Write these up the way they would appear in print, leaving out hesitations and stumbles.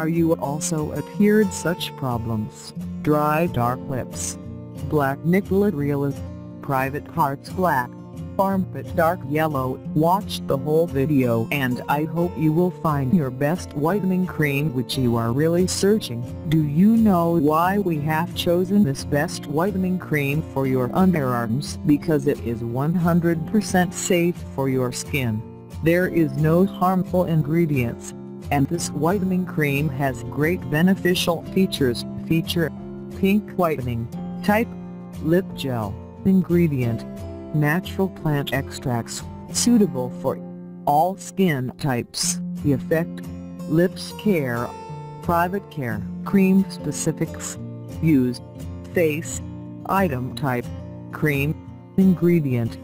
Are you also appeared such problems? Dry dark lips, black nickel real, private parts black, armpit dark yellow? Watch the whole video and I hope you will find your best whitening cream which you are really searching. Do you know why we have chosen this best whitening cream for your underarms? Because it is 100% safe for your skin. There is no harmful ingredients, and this whitening cream has great beneficial features. Feature: pink whitening, type, lip gel, ingredient, natural plant extracts, suitable for all skin types. The effect: lips care, private care. Cream specifics: used, face, item type, cream, ingredient,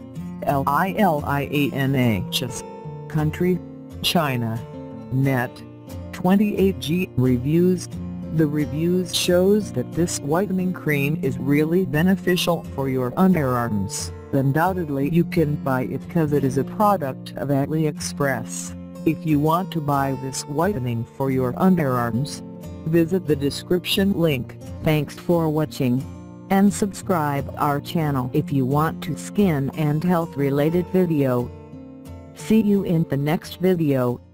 lianhs, country, China, net, 28G. Reviews: the reviews shows that this whitening cream is really beneficial for your underarms. Undoubtedly you can buy it cause it is a product of AliExpress. If you want to buy this whitening for your underarms, visit the description link. Thanks for watching, and subscribe our channel if you want to skin and health related video. See you in the next video.